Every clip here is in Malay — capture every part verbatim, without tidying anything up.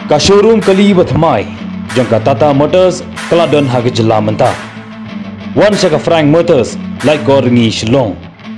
Ka showroom kali bathmai jangka Tata Motors Keladon hage jela mentah. Wan saka Frank Motors like Gorngi Shillong.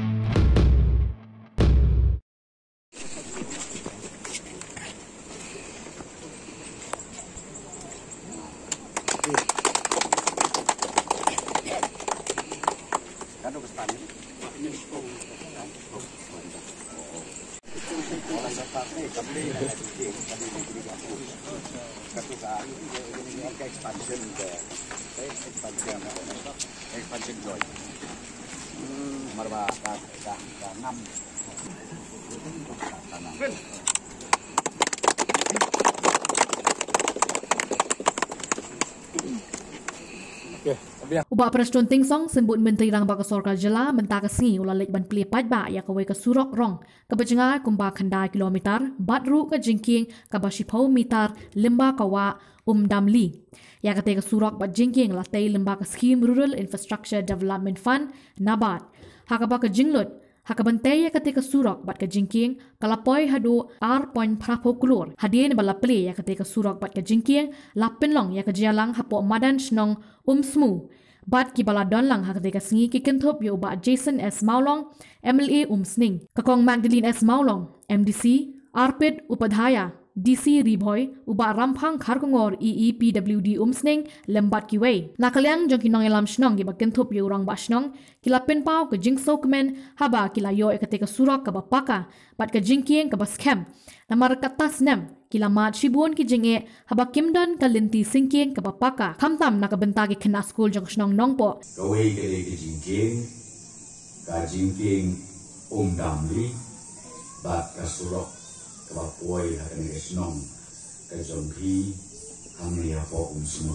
Ubah Preston Tingsong sembut Menteri Rang Baka Sorkar Jela mentah kesini ulah lek ban pli padba ya kawe ke surok rong ke bejengar kumba khandai kilometer batru ke jingking ke basipau meter lemba kawa umdamli ya kate ke surok bat jingking latai lemba ke scheme Rural Infrastructure Development Fund NABARD hakaba ke jinglut hakabantai ya kate ke surok bat ke jingking kalapoi hadu R point prapo kulur hadien bala pli ya kate ke surok bat ke jingking lapinlong ya ke jalang hapo madan snong umsmu Bat ki bala don lang hak deka singi ki kentop yo ba Jason S. Maulong, M L A Umsning, kakong Magdalene S. Maulong, M D C, Arpid Upadhaya, D C Riboy, uba Ramphang Kharkongor E E P W D Umsning, lembat ki way. Nakaliang jong kinong elam shnong ki ba kentop yo rang ba shnong, kila pinpao ke jingso kemen, haba kila yo ekateka surak ke ba paka, bat ke jingkieng ke ba scam. Namar katas nem, kila mat shibuan ki jinge haba kimdan ka linti singking ka papaka kamtam nakabenta ki kena school jong snong nongpo kawe kele ki jingking ka jingking umdamli bat ka surok ka bapoi hakan ke snong ka jonghi hamni hapo umsumur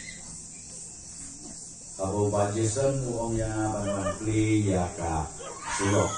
kabo bajesan uong ya banwan pli ya ka surok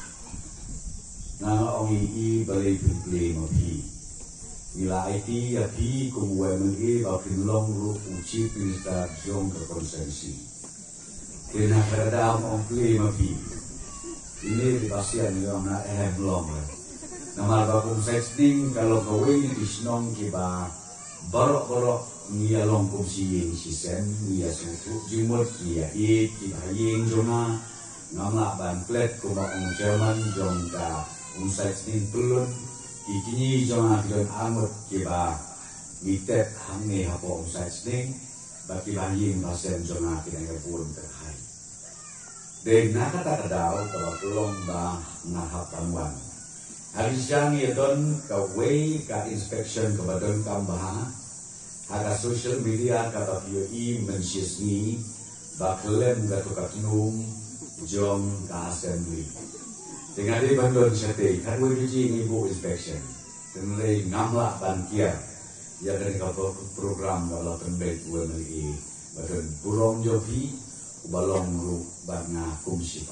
na ong i balai pli mapi Nila I T ya pi kum W M G ba pinlong ru uci pinsta jong ke konsensi. Kena kerada ong play ma pi. Ini di pasian yang na eh belum. Nama ba kum sexting kalau kowe di snong ki ba barok-barok nia long kum si yeng si sen nia suku jimot ki ya i ki ba yeng jona ngamla ban plet kum ba ong Jerman jong ka kum sexting pelun Ikini jong akidon amut kiba mitet hamne hapo usai sning baki bahing basen jong akidon kepun terhai. Den nakata kadau kalau pelong ba nahap kamwan. Habis jang yedon ka way ka inspection ke badon kambaha haka social media ka papio i mensyisni baklem gatu katinum jong ka assembly. Dengan di bandon sete, kan we biji ibu inspection, tenlei ngamla bankia, ya dari kapal program kalau tembek we lagi, badan burong jopi, balong ru banga kumsipa.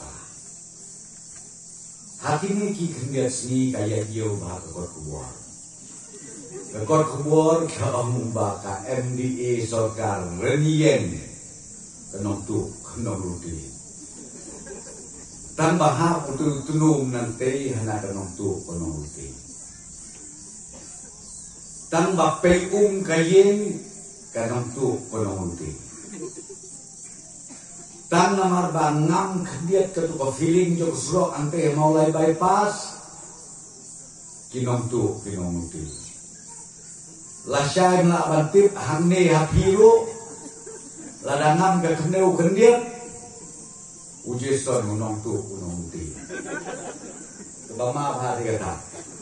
Hakini ki kendiat sini kaya iyo bah kekor kubur, kekor kubur kaum baka M D A Sorkar renien, kenong tu kenong rutin. Tanpa hak untuk tunung nanti hana kanong tu kanong uti. Tanpa payung kayeng kanong tu kanong uti. Tan namar bangam kediat ketuka feeling jok surok ante maulai bypass kinong tu kinong uti. Lasyai melak bantip hangne hapiru ladangam ke keneu kendiat uji son unong tu unong ti. Kebama hari kata.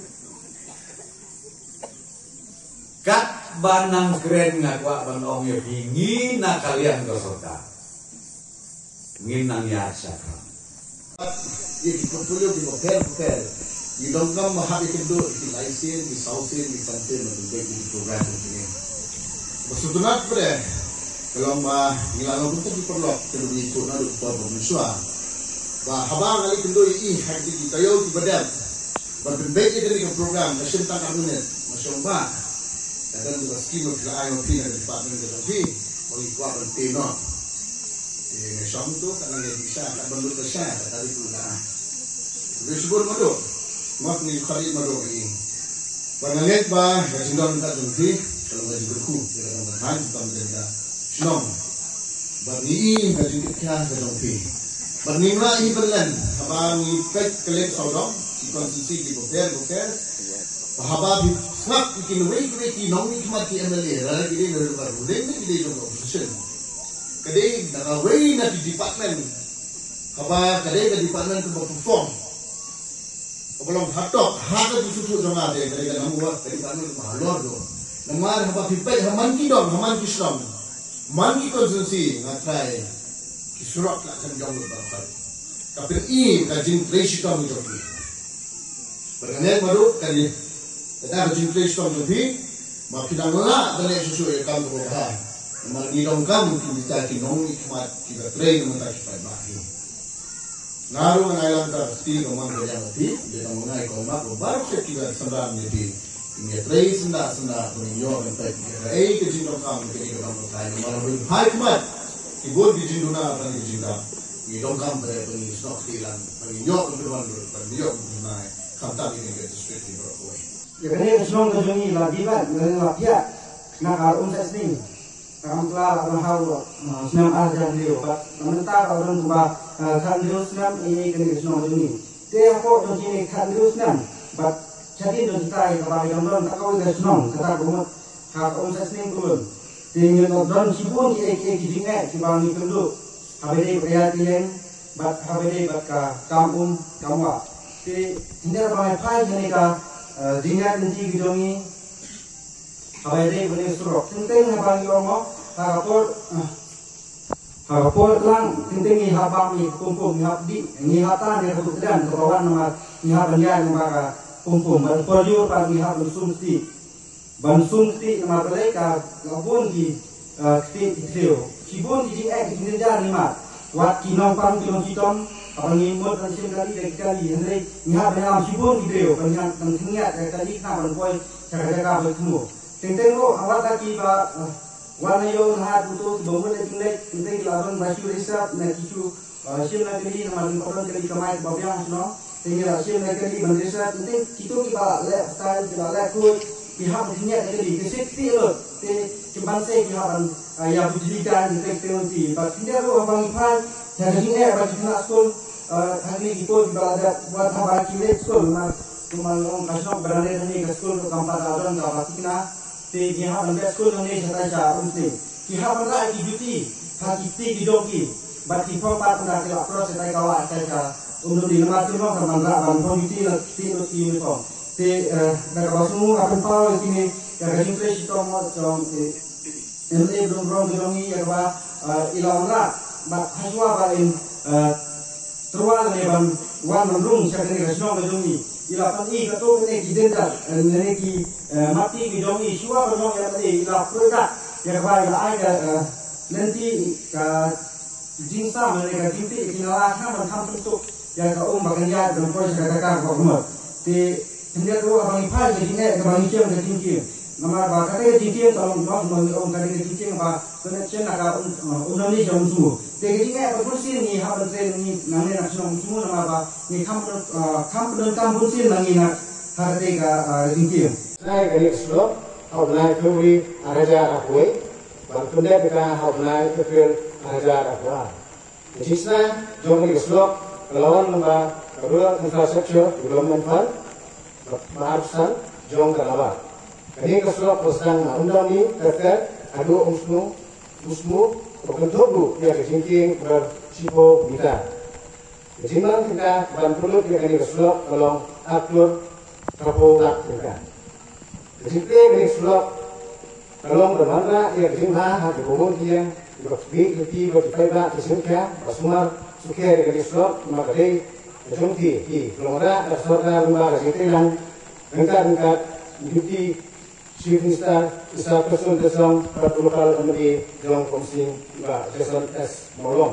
Kat banang keren ngakwa banong ya bingi na kalian keserta. Ngin nang ya sakra. Ini portfolio di hotel hotel. Di dongkam mahal itu do di laisin di sausin di santin untuk bagi program ini. Bersutunat pada kalau mah ngilang untuk diperlok terus ikut nado upah pemerintah. Bah habang kali kendo i hak di tayo di badan. Berbentuk ini ke program nasional tak kabinet nasional. Dan juga skim of I O P dari Departemen Ekonomi bagi kuat tino. Di nasional itu karena dia bisa tak bentuk besar tadi pula. Disebut madu, mak ni kali madu ini. Pangalit ba, kasi doon ka dungti, kalau gaji berku, kira kira berhan, kita menjadi senang. Bagi gaji kita ke dungti. Bagi mana ini berlan, abang ini pek kelip saudara, si konsumsi di boker boker, bahaba snap bikin wei wei ki nong ni cuma ki M L A, rara kiri dari luar budeng ni kiri dong opposition. Kadai dah wei na di department, abang kadai ke department tu berperform. Belum hatok, hak itu susu dong ada. Kadai kan namu buat kadai kan namu mahalor dong. Namar apa pipai haman ki dong, haman ki Islam, man ki konsumsi ngatrai. Surat lah kan jauh lebih baik. Tapi ini kajian tradisi kami jauh. Berkenaan baru kali kita kajian tradisi kami jauh. Makin lama dari sesuatu yang kami buat. Makin lama kami kita kinong ikmat kita train mentak kita bahagia. Ngaruh mengayalan terus ti kemana dia mati. Dia mengenai komak baru kita sendiri jadi. Ini train senda senda menjauh mentak kita. Eh kajian kami kita kami train malah lebih hikmat. Ibu di jinduna apa di jinda, ini dongkam pada pengi stok hilang, pengi nyok untuk mandur, pengi nyok untuk naik, kantor ini kita seperti berapa. Ya kerana senang terjungi lagi kan, kerana lapia, nak arun sesning, kamu kelar arun hawa, senam ajar dia, mentah arun kubah, kan dia senam ini kena senang terjungi. Tiap kau terjungi kan dia senam, but jadi terjadi kalau yang orang tak kau dia senang, kata kumat, arun sesning turun. Tinggal nonton sibuk kita kita jingat kita ni perlu habis perhatian bat habis bat ka kampung kamu. Jadi tidak ramai pai ni ka jingat nanti kita ni habis boleh suruh. Tentang apa yang orang harapor harapor lang tentang ni habang ni kumpul ni habdi ni hatan ni kebetulan kawan nama ni habanyan nama kumpul berperju pada ni habang sumsti. Bansung ti nama mereka labun di ti trio. Sibun di ek di negara lima. Wat kinong pang kinong citon. Apa ni mot kan sim kali dek kali. Henry nihap dalam sibun di trio. Banyak tengniat dek kali nak berpoin jaga-jaga bertemu. Tentang lo awak lagi ba warna yo nahat butuh bomul dek lek tentang lawan basu resap nak kisu sim nak kali nama lingkaran kali kemai babiang no. Tinggal sim nak kali bandesa tentang kitu kita lifestyle kita lekut pihak berniat jadi keseksi lo, te cuma saya pihak yang berjadikan teknologi. Tapi tidak lo abang ipan jadi ini bagi anak sekolah hari itu juga ada buat apa kilet sekolah, mas cuma orang kasih berada di sekolah untuk kampat orang tak pasti kena. Te pihak berniat sekolah ini saya cakap mesti pihak berniat di duty, hati di doki. Bagi pempat nak kelak proses saya kawat saya cakap untuk di lemah tu orang sama nak bantu duty di duty uniform. Te nak basuh akan tahu ini yang kami fresh itu mau macam ini belum belum belum ini ya bah ilang lah, bah haswa bah in terwal ni bang wan belum saya kena senang belum ini ilang pun ini ketua ini kita dah ini ki mati belum ini sua belum yang ini ilang produk ya bah ilang ada nanti ke jinsa mereka jinti kinalah kan berhampa untuk ya kau makan ya dan proses katakan kau rumah te hendak tu abang ipal jadi ni abang icem jadi tinggi. Nama abang kata tinggi kalau bang bang orang kata tinggi abang kena cina kau undang ni jauh semua. Jadi ni abang kursi ni abang train ni nanti nak semua semua nama abang ni kamp kamp dan kamp kursi nanti nak hari ka tinggi. Saya kali sebelum awak naik kuri araja rakwe, bang tunda kita awak naik kefir araja rakwa. Di sana jom kali sebelum lawan nama kedua infrastruktur development fund. Baharusan jong kalabat. Kini kesulap posang undang ni terkait adu usmu usmu berbentuk bu dia kesingking bersipo kita. Kesimpulan kita dan perlu dia kini kesulap kalau atur kapolat kita. Kesimpulan kini kesulap kalau bermana dia kesimpulan hati kubur dia berbi lebih berfaidah kesimpulan basumar suka dia kini kesulap maka dia Jumti, i, kalau ada restoran rumah kita yang engkau-engkau duty chief minister, besar person tersong, berpuluh kali menjadi jong komisi, bah, Jason S. Molong.